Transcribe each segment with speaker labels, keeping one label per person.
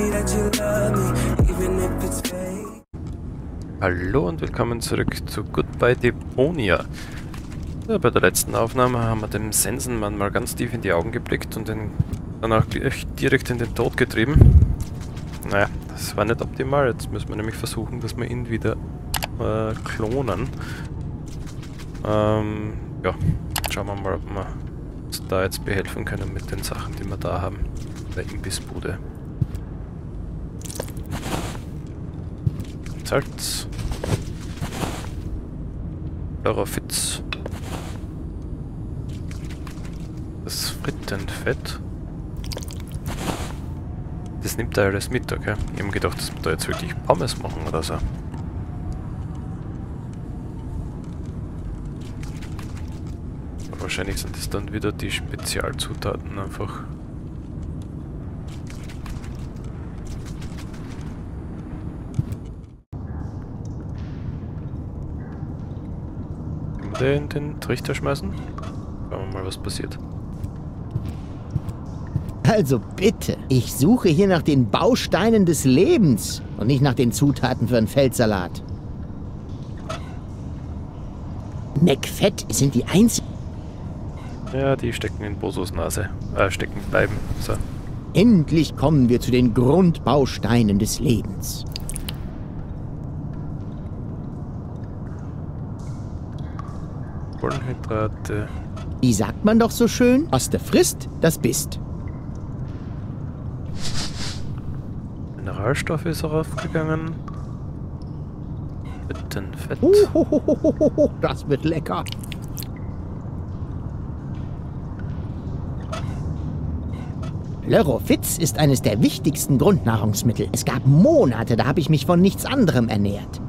Speaker 1: Hallo und willkommen zurück zu Goodbye Deponia. Ja, bei der letzten Aufnahme haben wir dem Sensenmann mal ganz tief in die Augen geblickt und ihn dann auch direkt in den Tod getrieben. Naja, das war nicht optimal. Jetzt müssen wir nämlich versuchen, dass wir ihn wieder klonen. Ja, schauen wir mal, ob wir uns da jetzt behelfen können mit den Sachen, die wir da haben. Der Imbissbude. Salz. Eurofitz. Das Frittenfett. Das nimmt er alles mit, okay? Ich habe gedacht, dass wir da jetzt wirklich Pommes machen oder so. Aber wahrscheinlich sind das dann wieder die Spezialzutaten einfach. In den Trichter schmeißen. Schauen wir mal, was passiert.
Speaker 2: Also bitte, ich suche hier nach den Bausteinen des Lebens und nicht nach den Zutaten für einen Feldsalat. McFett sind die einzigen...
Speaker 1: Ja, die stecken in Bosos Nase. Stecken bleiben. So.
Speaker 2: Endlich kommen wir zu den Grundbausteinen des Lebens.
Speaker 1: Kohlenhydrate.
Speaker 2: Wie sagt man doch so schön? Was du frisst, das bist.
Speaker 1: Mineralstoffe ist auch aufgegangen. Frittenfett.
Speaker 2: Das wird lecker. Eurofitz ist eines der wichtigsten Grundnahrungsmittel. Es gab Monate, da habe ich mich von nichts anderem ernährt.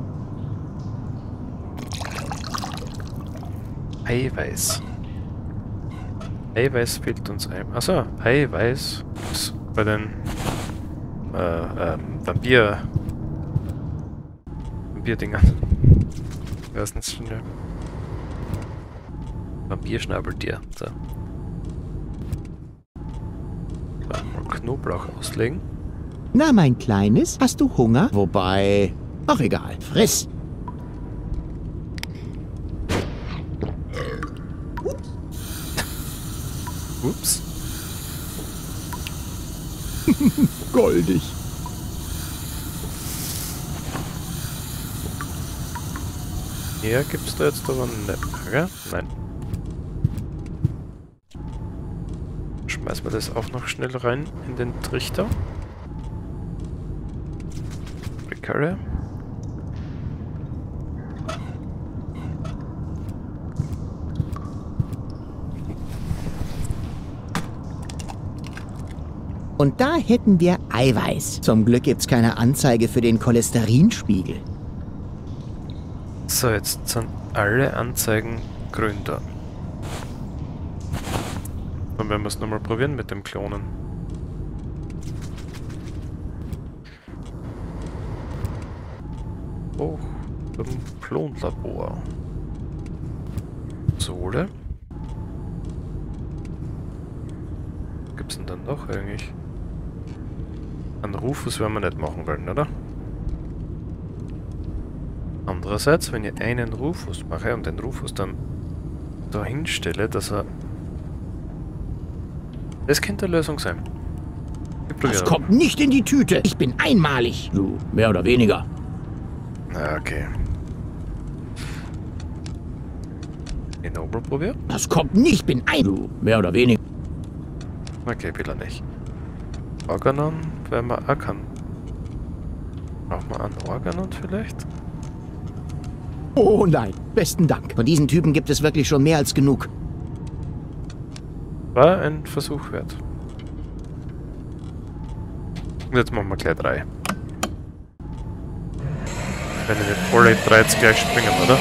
Speaker 1: Eiweiß. Eiweiß fehlt uns ein. Achso, Eiweiß ist bei den Vampirdingern. Ich weiß nicht schon. Vampirschnabeltier. So. Mal Knoblauch auslegen.
Speaker 2: Na, mein Kleines, hast du Hunger? Wobei... Ach, egal. Friss!
Speaker 1: Ups.
Speaker 2: Goldig.
Speaker 1: Hier gibt's da jetzt aber nicht, gell? Nein. Schmeißen wir das auch noch schnell rein in den Trichter. Brickarre.
Speaker 2: Und da hätten wir Eiweiß. Zum Glück gibt's keine Anzeige für den Cholesterinspiegel.
Speaker 1: So, jetzt sind alle Anzeigen grün da. Dann werden wir es nochmal probieren mit dem Klonen. Oh, zum Klonlabor. Sohle. Was gibt's denn dann noch eigentlich? Einen Rufus werden wir nicht machen wollen, oder? Andererseits, wenn ich einen Rufus mache und den Rufus dann da hinstelle, dass er... Das könnte eine Lösung sein.
Speaker 2: Das kommt nicht in die Tüte. Ich bin einmalig. So, mehr oder weniger.
Speaker 1: Na, okay. Den Noble probieren?
Speaker 2: Das kommt nicht. Ich bin so, mehr oder weniger.
Speaker 1: Okay, will er nicht. Organon, wenn man auch kann. Braucht man einen Organon vielleicht?
Speaker 2: Oh nein, besten Dank. Von diesen Typen gibt es wirklich schon mehr als genug.
Speaker 1: War ein Versuch wert. Und jetzt machen wir gleich 3. Wenn wir nicht alle 3 jetzt gleich springen, oder?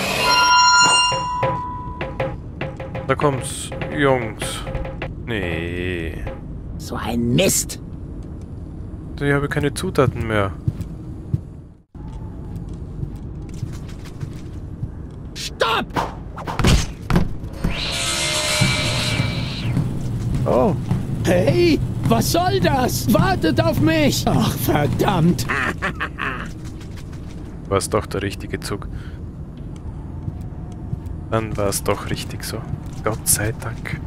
Speaker 1: Da kommt's, Jungs. Nee.
Speaker 2: So ein Mist.
Speaker 1: Ich habe keine Zutaten mehr.
Speaker 2: Stopp!
Speaker 1: Oh.
Speaker 2: Hey,
Speaker 3: Was soll das? Wartet auf mich! Ach, verdammt!
Speaker 1: War es doch der richtige Zug. Dann war es doch richtig so. Gott sei Dank.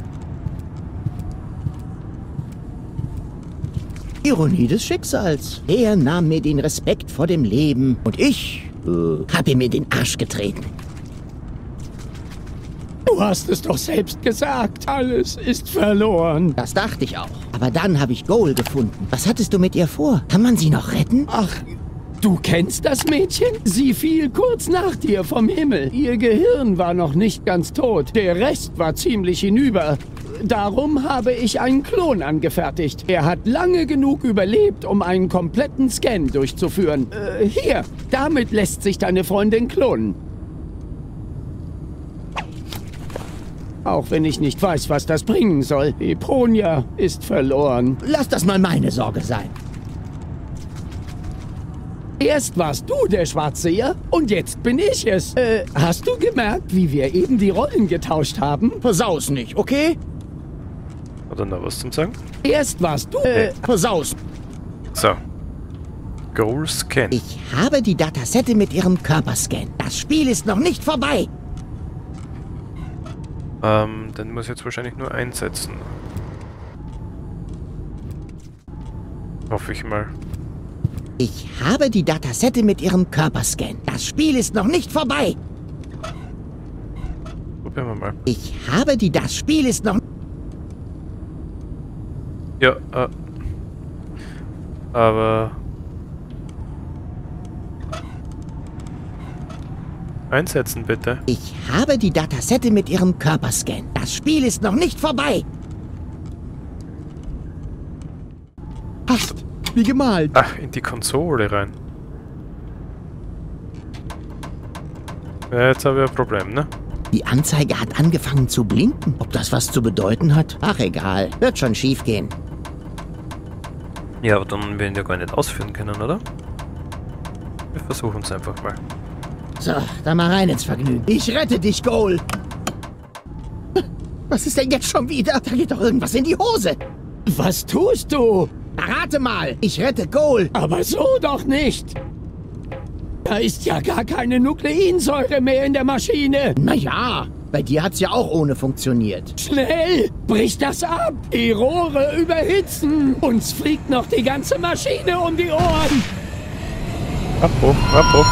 Speaker 2: Ironie des Schicksals. Er nahm mir den Respekt vor dem Leben und ich hab ihm in den Arsch getreten.
Speaker 3: Du hast es doch selbst gesagt. Alles ist verloren.
Speaker 2: Das dachte ich auch. Aber dann habe ich Goal gefunden. Was hattest du mit ihr vor? Kann man sie noch retten?
Speaker 3: Ach, du kennst das Mädchen? Sie fiel kurz nach dir vom Himmel. Ihr Gehirn war noch nicht ganz tot. Der Rest war ziemlich hinüber. Darum habe ich einen Klon angefertigt. Er hat lange genug überlebt, um einen kompletten Scan durchzuführen. Hier, damit lässt sich deine Freundin klonen. Auch wenn ich nicht weiß, was das bringen soll. Eponia ist verloren.
Speaker 2: Lass das mal meine Sorge sein.
Speaker 3: Erst warst du der Schwarzseher und jetzt bin ich es. Hast du gemerkt, wie wir eben die Rollen getauscht haben?
Speaker 2: Versaus nicht, okay?
Speaker 1: Hat er noch was zum Sagen?
Speaker 3: Erst warst du...
Speaker 2: Versaus.
Speaker 1: So. Goal Scan.
Speaker 2: Ich habe die Datasette mit ihrem Körperscan. Das Spiel ist noch nicht vorbei.
Speaker 1: Dann muss ich jetzt wahrscheinlich nur einsetzen. Hoffe ich mal.
Speaker 2: Ich habe die Datasette mit ihrem Körperscan. Das Spiel ist noch nicht vorbei.
Speaker 1: Probieren wir mal.
Speaker 2: Ich habe das Spiel ist noch...
Speaker 1: Ja, aber... Einsetzen bitte.
Speaker 2: Ich habe die Datasette mit ihrem Körperscan. Das Spiel ist noch nicht vorbei.
Speaker 4: Passt, wie gemalt.
Speaker 1: Ach, in die Konsole rein. Ja, jetzt habe ich ein Problem, ne?
Speaker 2: Die Anzeige hat angefangen zu blinken. Ob das was zu bedeuten hat? Ach, egal. Wird schon schief gehen.
Speaker 1: Ja, aber dann werden wir gar nicht ausführen können, oder? Wir versuchen es einfach mal.
Speaker 2: So, dann mal rein ins Vergnügen. Ich rette dich, Goal. Was ist denn jetzt schon wieder? Da geht doch irgendwas in die Hose.
Speaker 3: Was tust du?
Speaker 2: Rate mal. Ich rette Goal.
Speaker 3: Aber so doch nicht. Da ist ja gar keine Nukleinsäure mehr in der Maschine.
Speaker 2: Naja, bei dir hat's ja auch ohne funktioniert.
Speaker 3: Schnell! Brich das ab! Die Rohre überhitzen! Uns fliegt noch die ganze Maschine um die Ohren!
Speaker 1: Abbruch, Abbruch.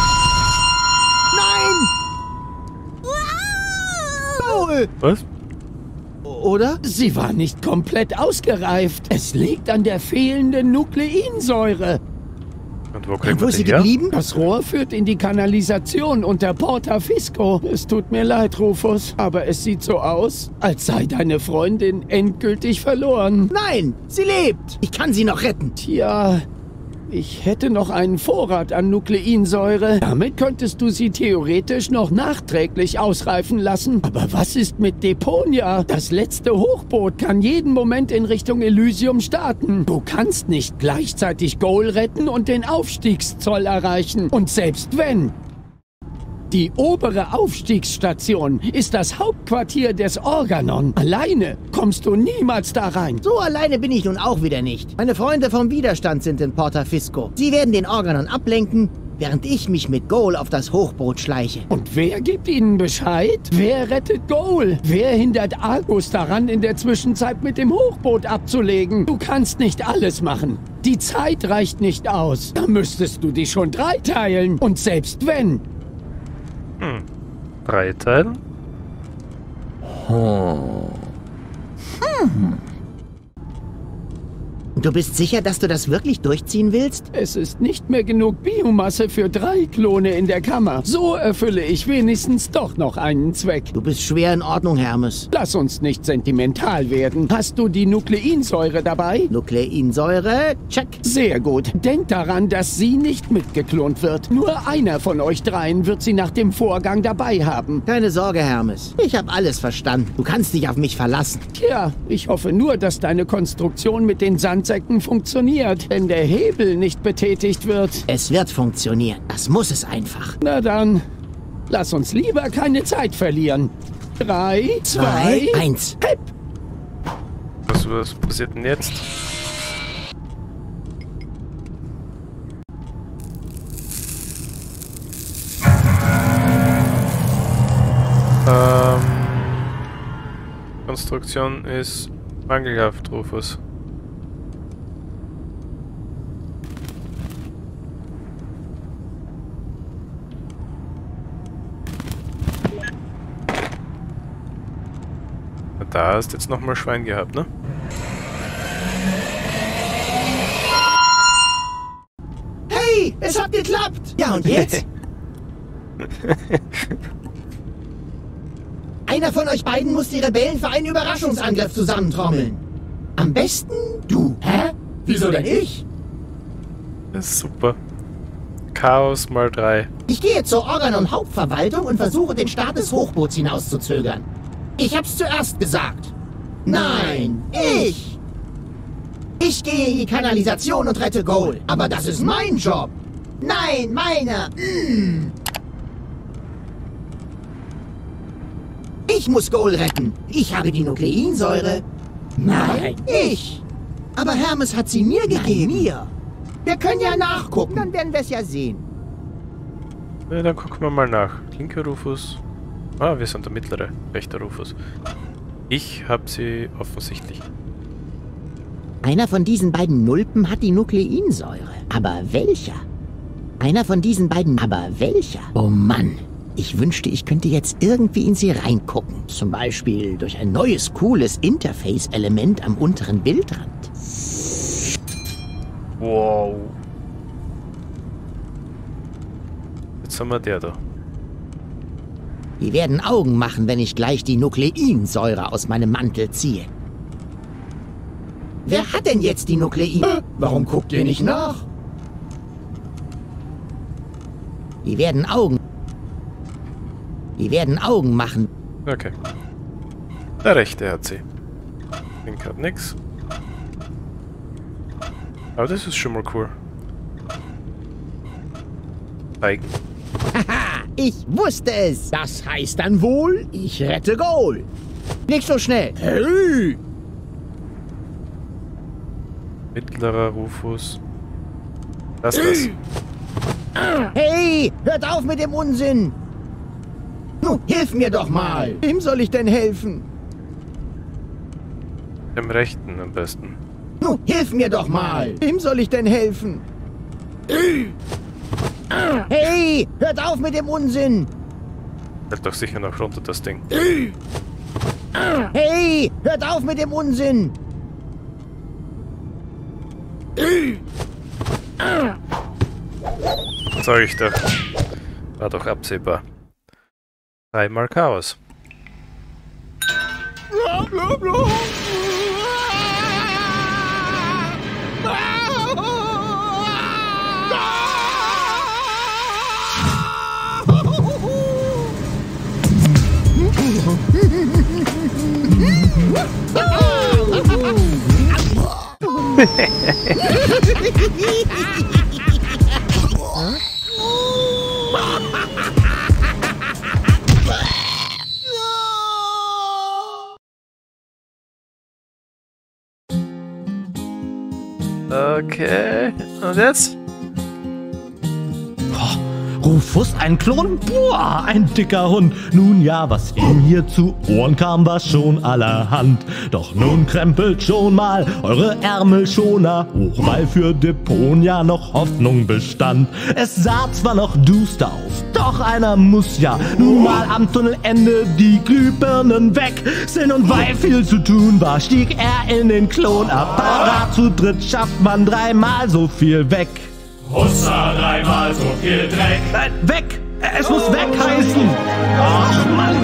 Speaker 2: Goal!
Speaker 1: Was?
Speaker 2: Oder?
Speaker 3: Sie war nicht komplett ausgereift. Es liegt an der fehlenden Nukleinsäure.
Speaker 1: Und wo kriegen
Speaker 2: Wo
Speaker 1: wir
Speaker 2: ist sie
Speaker 1: die her?
Speaker 2: geblieben?
Speaker 3: Das Rohr führt in die Kanalisation unter Porta Fisco. Es tut mir leid, Rufus, aber es sieht so aus, als sei deine Freundin endgültig verloren.
Speaker 2: Nein, sie lebt. Ich kann sie noch retten.
Speaker 3: Tja, ich hätte noch einen Vorrat an Nukleinsäure. Damit könntest du sie theoretisch noch nachträglich ausreifen lassen. Aber was ist mit Deponia? Das letzte Hochboot kann jeden Moment in Richtung Elysium starten. Du kannst nicht gleichzeitig Goal retten und den Aufstiegszoll erreichen. Und selbst wenn... Die obere Aufstiegsstation ist das Hauptquartier des Organon. Alleine kommst du niemals da rein.
Speaker 2: So alleine bin ich nun auch wieder nicht. Meine Freunde vom Widerstand sind in Porta Fisco. Sie werden den Organon ablenken, während ich mich mit Goal auf das Hochboot schleiche.
Speaker 3: Und wer gibt ihnen Bescheid? Wer rettet Goal? Wer hindert Argus daran, in der Zwischenzeit mit dem Hochboot abzulegen? Du kannst nicht alles machen. Die Zeit reicht nicht aus. Da müsstest du dich schon dreiteilen. Und selbst wenn...
Speaker 1: Drei Teilen?
Speaker 2: Du bist sicher, dass du das wirklich durchziehen willst?
Speaker 3: Es ist nicht mehr genug Biomasse für 3 Klone in der Kammer. So erfülle ich wenigstens doch noch einen Zweck.
Speaker 2: Du bist schwer in Ordnung, Hermes.
Speaker 3: Lass uns nicht sentimental werden. Hast du die Nukleinsäure dabei?
Speaker 2: Nukleinsäure, check.
Speaker 3: Sehr gut. Denk daran, dass sie nicht mitgeklont wird. Nur einer von euch dreien wird sie nach dem Vorgang dabei haben.
Speaker 2: Keine Sorge, Hermes. Ich habe alles verstanden. Du kannst dich auf mich verlassen.
Speaker 3: Tja, ich hoffe nur, dass deine Konstruktion mit den Sandsäcken funktioniert, wenn der Hebel nicht betätigt wird.
Speaker 2: Es wird funktionieren. Das muss es einfach.
Speaker 3: Na dann, lass uns lieber keine Zeit verlieren. 3, 2,
Speaker 2: 1.
Speaker 3: Hepp!
Speaker 1: Was Was passiert denn jetzt? Konstruktion ist mangelhaft, Rufus. Da hast du jetzt nochmal Schwein gehabt, ne?
Speaker 2: Hey, es hat geklappt! Ja, und jetzt? Einer von euch beiden muss die Rebellen für einen Überraschungsangriff zusammentrommeln. Am besten du. Hä? Wieso denn ich?
Speaker 1: Das ist super. Chaos mal 3.
Speaker 2: Ich gehe zur Organon-Hauptverwaltung und versuche, den Start des Hochboots hinauszuzögern. Ich hab's zuerst gesagt. Nein, ich! Ich gehe in die Kanalisation und rette Goal. Aber das ist mein Job. Nein, meiner. Ich muss Goal retten. Ich habe die Nukleinsäure. Nein, ich. Aber Hermes hat sie mir gegeben. Mir. Wir können ja nachgucken. Dann werden wir es ja sehen.
Speaker 1: Ja, dann gucken wir mal nach. Linker Rufus. Ah, wir sind der mittlere. Rechter Rufus. Ich habe sie offensichtlich.
Speaker 2: Einer von diesen beiden Nulpen hat die Nukleinsäure. Aber welcher? Einer von diesen beiden. Aber welcher? Oh Mann. Ich wünschte, ich könnte jetzt irgendwie in sie reingucken. Zum Beispiel durch ein neues, cooles Interface-Element am unteren Bildrand.
Speaker 1: Wow. Jetzt haben wir der da.
Speaker 2: Die werden Augen machen, wenn ich gleich die Nukleinsäure aus meinem Mantel ziehe. Wer hat denn jetzt die Nuklein? Warum guckt ihr nicht nach? Die werden Augen machen.
Speaker 1: Okay. Der rechte hat sie. Link hat nix. Aber das ist schon mal cool. Zeigen.
Speaker 2: Haha, ich wusste es. Das heißt dann wohl, ich rette Goal. Nicht so schnell. Hey!
Speaker 1: Mittlerer Rufus. Das.
Speaker 2: Hey, hört auf mit dem Unsinn. Nun, hilf mir doch mal. Wem soll ich denn helfen?
Speaker 1: Dem rechten am besten.
Speaker 2: Nun, hilf mir doch mal. Wem soll ich denn helfen? Hey, hört auf mit dem Unsinn.
Speaker 1: Fällt doch sicher noch runter, das Ding.
Speaker 2: Hey, hört auf mit dem Unsinn.
Speaker 1: Sag ich doch. War doch absehbar. 3-mal Chaos. Okay, und jetzt?
Speaker 5: Rufus, ein Klon? Boah, ein dicker Hund. Nun ja, was ihm hier zu Ohren kam, war schon allerhand. Doch nun krempelt schon mal eure Ärmelschoner hoch, weil für Deponia noch Hoffnung bestand. Es sah zwar noch duster aus, doch einer muss ja nun mal am Tunnelende die Glühbirnen weg sind. Und weil viel zu tun war, stieg er in den Klonapparat. Zu dritt schafft man 3-mal so viel weg.
Speaker 6: Hussa, 3-mal so viel Dreck.
Speaker 5: Weg! Es muss weg heißen! Ach, Mann!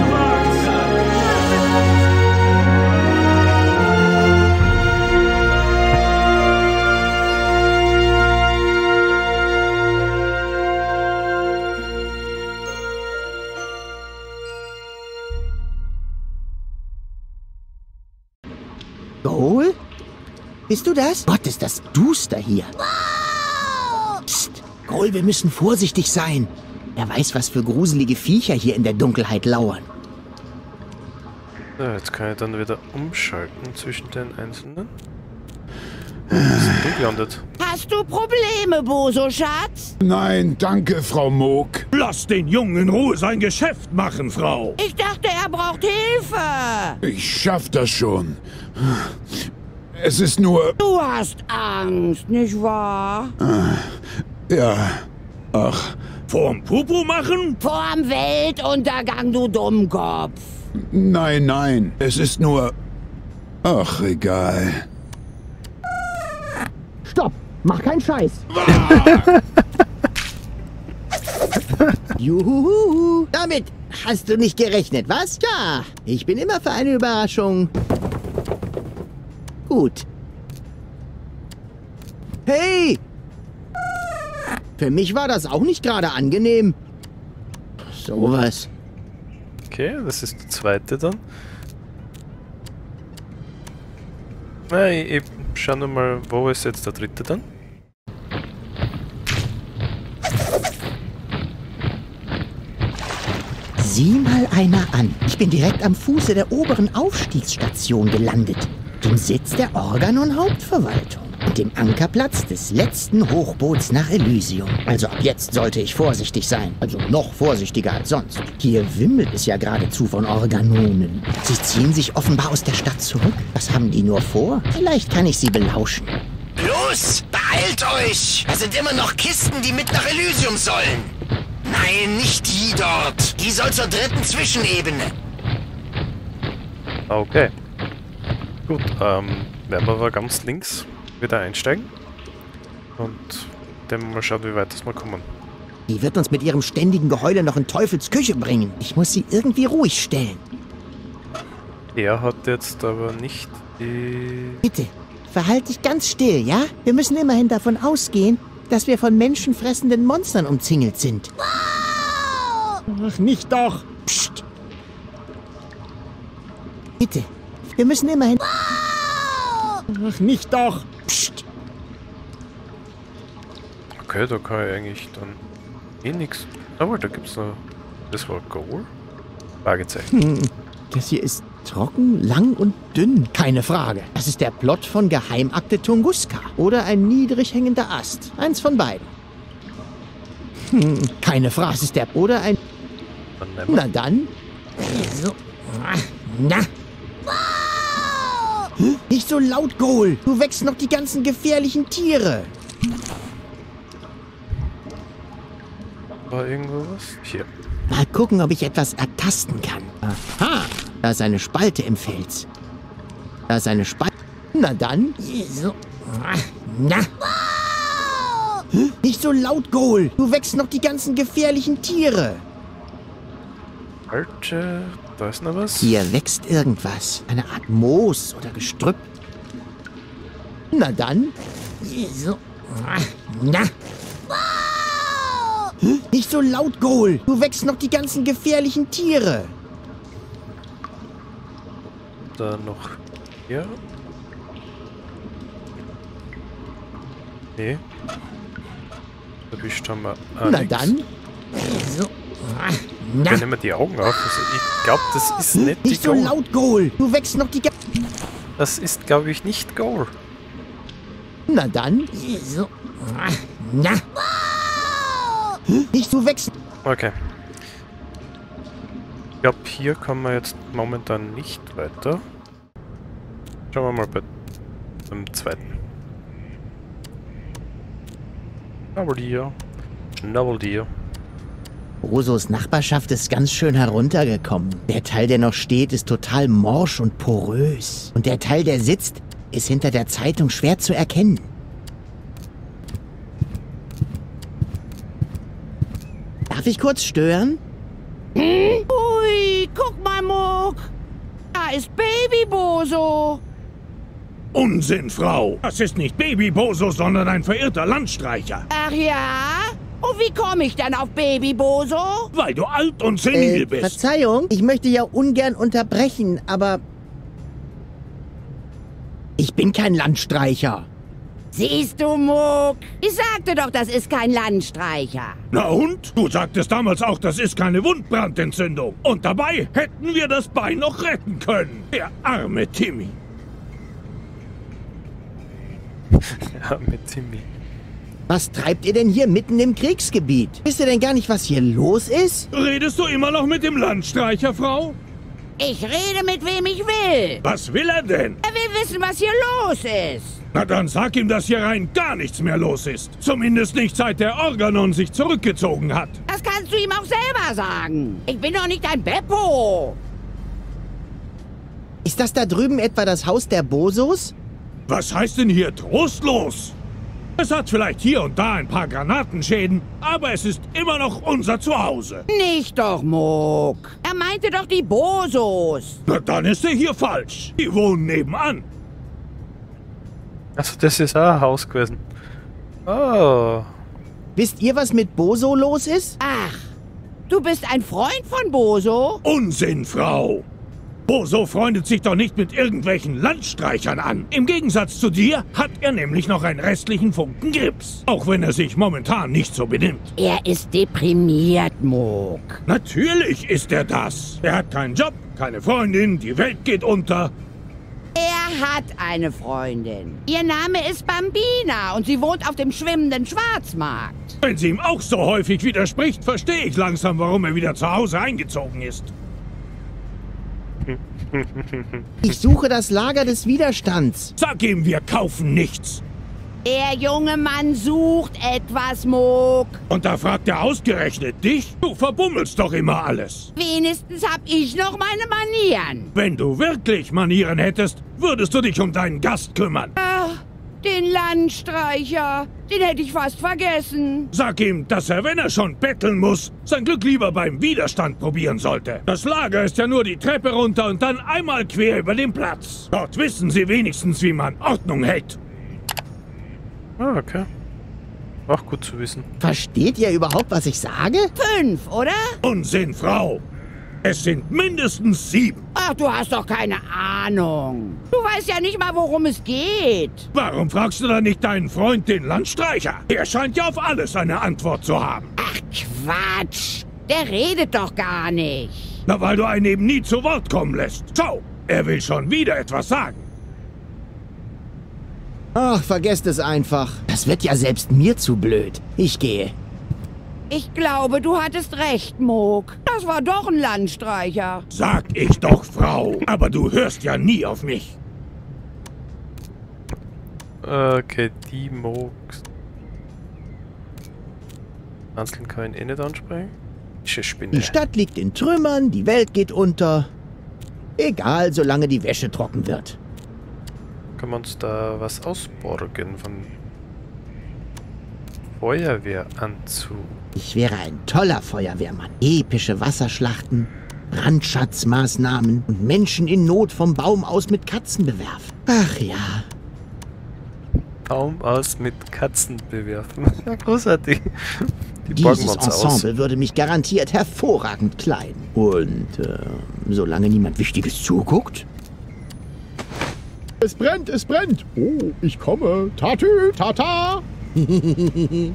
Speaker 2: Goal? Bist du das? Gott, ist das duster hier. Psst, Goal, wir müssen vorsichtig sein. Wer weiß, was für gruselige Viecher hier in der Dunkelheit lauern.
Speaker 1: So, jetzt kann ich dann wieder umschalten zwischen den einzelnen. Wo ist denn du gelandet?
Speaker 2: Hast du Probleme, Boso, Schatz?
Speaker 7: Nein, danke, Frau Moog.
Speaker 6: Lass den Jungen in Ruhe sein Geschäft machen, Frau.
Speaker 2: Ich dachte, er braucht Hilfe.
Speaker 7: Ich schaff das schon. Es ist nur...
Speaker 2: Du hast Angst, nicht wahr?
Speaker 7: Ja, ach,
Speaker 6: Vorm Pupu machen?
Speaker 2: Vorm Weltuntergang, du Dummkopf.
Speaker 7: nein, nein. Es ist nur... Ach, egal.
Speaker 2: Stopp, mach keinen Scheiß. Juhu, damit hast du nicht gerechnet, was? Ja, ich bin immer für eine Überraschung. Gut. Hey! Für mich war das auch nicht gerade angenehm. Sowas.
Speaker 1: Okay, das ist der zweite dann. Na, ich schau nur mal, wo ist jetzt der dritte dann?
Speaker 2: Sieh mal einer an. Ich bin direkt am Fuße der oberen Aufstiegsstation gelandet. Dem Sitz der Organ- und Hauptverwaltung. Und dem Ankerplatz des letzten Hochboots nach Elysium. Also ab jetzt sollte ich vorsichtig sein. Also noch vorsichtiger als sonst. Hier wimmelt es ja geradezu von Organonen. Sie ziehen sich offenbar aus der Stadt zurück. Was haben die nur vor? Vielleicht kann ich sie belauschen.
Speaker 8: Los, beeilt euch! Da sind immer noch Kisten, die mit nach Elysium sollen. Nein, nicht die dort. Die soll zur dritten Zwischenebene.
Speaker 1: Okay. Gut, werden wir aber ganz links wieder einsteigen. Und dann mal schauen, wie weit das mal kommen.
Speaker 2: Die wird uns mit ihrem ständigen Geheule noch in Teufels Küche bringen. Ich muss sie irgendwie ruhig stellen.
Speaker 1: Er hat jetzt aber nicht die...
Speaker 2: Bitte, verhalt dich ganz still, ja? Wir müssen immerhin davon ausgehen, dass wir von menschenfressenden Monstern umzingelt sind.
Speaker 4: Ach, nicht doch.
Speaker 2: Psst. Bitte, wir müssen immerhin...
Speaker 4: Ach, nicht doch.
Speaker 2: Psst.
Speaker 1: Okay, da kann ich eigentlich dann eh nix. Aber da gibt's noch... Das war Goal? Fragezeichen.
Speaker 2: Das hier ist trocken, lang und dünn. Keine Frage. Das ist der Plot von Geheimakte Tunguska. Oder ein niedrig hängender Ast. Eins von beiden. Keine Frage. Das ist der... Oder ein...
Speaker 1: Dann nehmen wir.
Speaker 2: Na dann. So. Na. Nicht so laut, Goal. Du wächst noch die ganzen gefährlichen Tiere.
Speaker 1: War irgendwo was? Hier.
Speaker 2: Mal gucken, ob ich etwas ertasten kann. Aha. Da ist eine Spalte im Fels. Da ist eine Spalte. Na dann. So. Na. Nicht so laut, Goal. Du wächst noch die ganzen gefährlichen Tiere.
Speaker 1: Alter, da ist noch was.
Speaker 2: Hier wächst irgendwas. Eine Art Moos oder Gestrüpp. Na dann. So. Na. Nicht so laut, Goal. Du wächst noch die ganzen gefährlichen Tiere.
Speaker 1: Da noch hier. Nee. Erwischt haben wir.
Speaker 2: Na
Speaker 1: nix.
Speaker 2: dann. So. Na.
Speaker 1: Dann nehmen wir die Augen auf. Also ich glaube, das ist nicht die
Speaker 2: Nicht so
Speaker 1: Goal.
Speaker 2: laut, Goal. Du wächst noch die...
Speaker 1: Das ist, glaube ich, nicht Goal.
Speaker 2: Na dann. So. Na. Nicht so wächst...
Speaker 1: Okay. Ich glaube, hier kommen wir jetzt momentan nicht weiter. Schauen wir mal bei dem zweiten. Schnabeltier. Schnabeltier.
Speaker 2: Bosos Nachbarschaft ist ganz schön heruntergekommen. Der Teil, der noch steht, ist total morsch und porös. Und der Teil, der sitzt, ist hinter der Zeitung schwer zu erkennen. Darf ich kurz stören? Ui, guck mal, Muck. Da ist Baby Boso.
Speaker 6: Unsinn, Frau. Das ist nicht Baby Boso, sondern ein verirrter Landstreicher.
Speaker 2: Ach ja? Und wie komme ich dann auf Baby Boso?
Speaker 6: Weil du alt und senil bist.
Speaker 2: Verzeihung, ich möchte ja ungern unterbrechen, aber... Ich bin kein Landstreicher.
Speaker 9: Siehst du, Muck? Ich sagte doch, das ist kein Landstreicher.
Speaker 6: Na und? Du sagtest damals auch, das ist keine Wundbrandentzündung. Und dabei hätten wir das Bein noch retten können. Der arme Timmy.
Speaker 1: Der arme Timmy.
Speaker 2: Was treibt ihr denn hier mitten im Kriegsgebiet? Wisst ihr denn gar nicht, was hier los ist?
Speaker 6: Redest du immer noch mit dem Landstreicher, Frau?
Speaker 9: Ich rede mit wem ich will.
Speaker 6: Was will er denn?
Speaker 9: Er will wissen, was hier los ist.
Speaker 6: Na dann sag ihm, dass hier rein gar nichts mehr los ist. Zumindest nicht seit der Organon sich zurückgezogen hat.
Speaker 9: Das kannst du ihm auch selber sagen. Ich bin doch nicht ein Beppo.
Speaker 2: Ist das da drüben etwa das Haus der Bosos?
Speaker 6: Was heißt denn hier trostlos? Es hat vielleicht hier und da ein paar Granatenschäden, aber es ist immer noch unser Zuhause.
Speaker 9: Nicht doch, Muck. Er meinte doch die Bosos.
Speaker 6: Na dann ist er hier falsch. Die wohnen nebenan.
Speaker 1: Also das ist auch ein Haus gewesen. Oh.
Speaker 2: Wisst ihr, was mit Boso los ist?
Speaker 9: Ach, du bist ein Freund von Boso?
Speaker 6: Unsinn, Frau. Boso freundet sich doch nicht mit irgendwelchen Landstreichern an. Im Gegensatz zu dir hat er nämlich noch einen restlichen Funken Grips. Auch wenn er sich momentan nicht so benimmt.
Speaker 9: Er ist deprimiert, Muck.
Speaker 6: Natürlich ist er das. Er hat keinen Job, keine Freundin, die Welt geht unter.
Speaker 9: Er hat eine Freundin. Ihr Name ist Bambina und sie wohnt auf dem schwimmenden Schwarzmarkt.
Speaker 6: Wenn sie ihm auch so häufig widerspricht, verstehe ich langsam, warum er wieder zu Hause eingezogen ist.
Speaker 2: Ich suche das Lager des Widerstands.
Speaker 6: Sag ihm, wir kaufen nichts.
Speaker 9: Der junge Mann sucht etwas, Muck.
Speaker 6: Und da fragt er ausgerechnet dich? Du verbummelst doch immer alles.
Speaker 9: Wenigstens hab ich noch meine Manieren.
Speaker 6: Wenn du wirklich Manieren hättest, würdest du dich um deinen Gast kümmern.
Speaker 9: Ach, den Landstreicher. Den hätte ich fast vergessen.
Speaker 6: Sag ihm, dass er, wenn er schon betteln muss, sein Glück lieber beim Widerstand probieren sollte. Das Lager ist ja nur die Treppe runter und dann einmal quer über den Platz. Dort wissen sie wenigstens, wie man Ordnung hält.
Speaker 1: Ah, okay. Auch gut zu wissen.
Speaker 2: Versteht ihr überhaupt, was ich sage?
Speaker 9: 5, oder?
Speaker 6: Unsinn, Frau. Es sind mindestens 7.
Speaker 9: Ach, du hast doch keine Ahnung. Du weißt ja nicht mal, worum es geht.
Speaker 6: Warum fragst du dann nicht deinen Freund, den Landstreicher? Er scheint ja auf alles eine Antwort zu haben.
Speaker 9: Ach, Quatsch. Der redet doch gar nicht.
Speaker 6: Na, weil du einen eben nie zu Wort kommen lässt. Schau, er will schon wieder etwas sagen.
Speaker 2: Ach, vergesst es einfach. Das wird ja selbst mir zu blöd. Ich gehe.
Speaker 9: Ich glaube, du hattest recht, Muck. Das war doch ein Landstreicher.
Speaker 6: Sag ich doch, Frau. Aber du hörst ja nie auf mich.
Speaker 1: Okay, die Mooks. Einzeln kann ich eh nicht ansprechen. Spinne.
Speaker 2: Die Stadt liegt in Trümmern, die Welt geht unter. Egal, solange die Wäsche trocken wird.
Speaker 1: Können wir uns da was ausborgen von Feuerwehranzug?
Speaker 2: Ich wäre ein toller Feuerwehrmann. Epische Wasserschlachten, Brandschatzmaßnahmen und Menschen in Not vom Baum aus mit Katzen bewerfen. Ach ja.
Speaker 1: Baum aus mit Katzen bewerfen. Ja, großartig. Die borgen wir
Speaker 2: Dieses
Speaker 1: uns
Speaker 2: Ensemble
Speaker 1: aus.
Speaker 2: würde mich garantiert hervorragend kleiden. Und solange niemand Wichtiges zuguckt.
Speaker 4: Es brennt, es brennt. Oh, ich komme. Tatü, tata.
Speaker 9: Ui,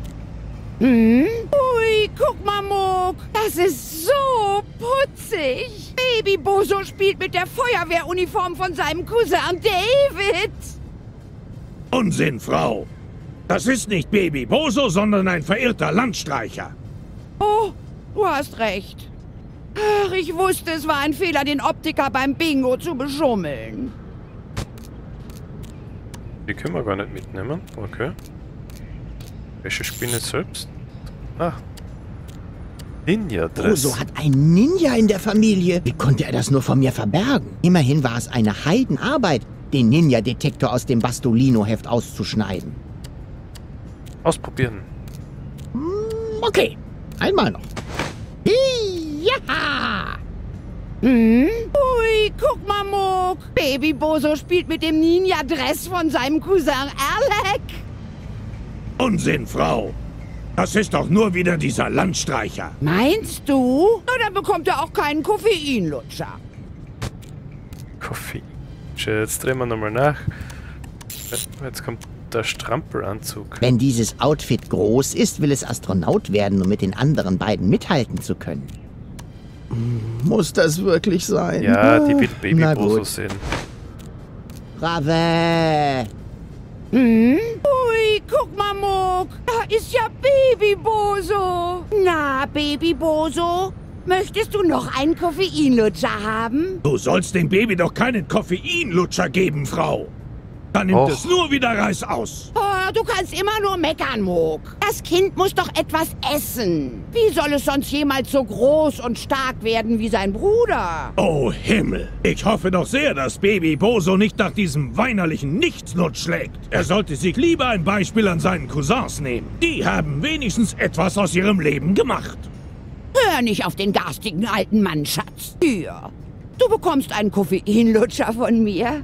Speaker 9: guck mal, Muck. Das ist so putzig. Baby Boso spielt mit der Feuerwehruniform von seinem Cousin David.
Speaker 6: Unsinn, Frau. Das ist nicht Baby Boso, sondern ein verirrter Landstreicher.
Speaker 9: Oh, du hast recht. Ach, ich wusste, es war ein Fehler, den Optiker beim Bingo zu beschummeln.
Speaker 1: Die können wir gar nicht mitnehmen. Okay. Welche Spinne selbst? Ach. Ninja-Dress.
Speaker 2: Boso hat einen Ninja in der Familie. Wie konnte er das nur von mir verbergen? Immerhin war es eine Heidenarbeit, den Ninja-Detektor aus dem Bastolino-Heft auszuschneiden.
Speaker 1: Ausprobieren.
Speaker 2: Okay, einmal noch.
Speaker 9: Ja! Ui, guck mal, Muck. Baby Boso spielt mit dem Ninja-Dress von seinem Cousin Alec.
Speaker 6: Unsinn, Frau. Das ist doch nur wieder dieser Landstreicher.
Speaker 9: Meinst du? Na, dann bekommt er auch keinen Koffeinlutscher.
Speaker 1: Koffein. Jetzt drehen wir nochmal nach. Jetzt kommt der Strampelanzug.
Speaker 2: Wenn dieses Outfit groß ist, will es Astronaut werden, um mit den anderen beiden mithalten zu können.
Speaker 3: Muss das wirklich sein?
Speaker 1: Ja, die will
Speaker 2: Na
Speaker 1: Baby Boso
Speaker 2: gut.
Speaker 1: sehen.
Speaker 2: Brave!
Speaker 9: Ui, guck mal, Muck. Da ist ja Baby Boso. Na, Baby Boso, möchtest du noch einen Koffeinlutscher haben?
Speaker 6: Du sollst dem Baby doch keinen Koffeinlutscher geben, Frau. Dann nimmt
Speaker 1: Och.
Speaker 6: es nur wieder Reis.
Speaker 9: Oh, du kannst immer nur meckern, Muck. Das Kind muss doch etwas essen. Wie soll es sonst jemals so groß und stark werden wie sein Bruder?
Speaker 6: Oh Himmel. Ich hoffe doch sehr, dass Baby Boso nicht nach diesem weinerlichen Nichtsnutz schlägt. Er sollte sich lieber ein Beispiel an seinen Cousins nehmen. Die haben wenigstens etwas aus ihrem Leben gemacht.
Speaker 9: Hör nicht auf den garstigen alten Mann, Schatz. Hier, du bekommst einen Koffeinlutscher von mir.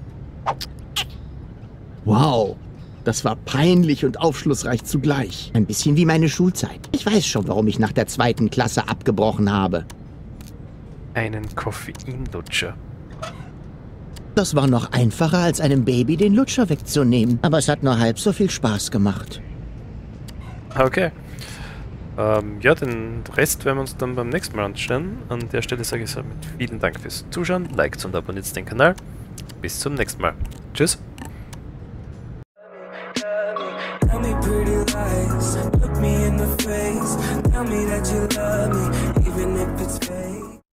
Speaker 3: Wow, das war peinlich und aufschlussreich zugleich.
Speaker 2: Ein bisschen wie meine Schulzeit. Ich weiß schon, warum ich nach der 2. Klasse abgebrochen habe.
Speaker 1: Einen Koffeinlutscher.
Speaker 2: Das war noch einfacher, als einem Baby den Lutscher wegzunehmen. Aber es hat nur halb so viel Spaß gemacht.
Speaker 1: Okay. Ja, den Rest werden wir uns dann beim nächsten Mal anschauen. An der Stelle sage ich somit vielen Dank fürs Zuschauen. Liked und abonniert den Kanal. Bis zum nächsten Mal. Tschüss.
Speaker 10: Tell me pretty lies, look me in the face. Tell me that you love me, even if it's fake.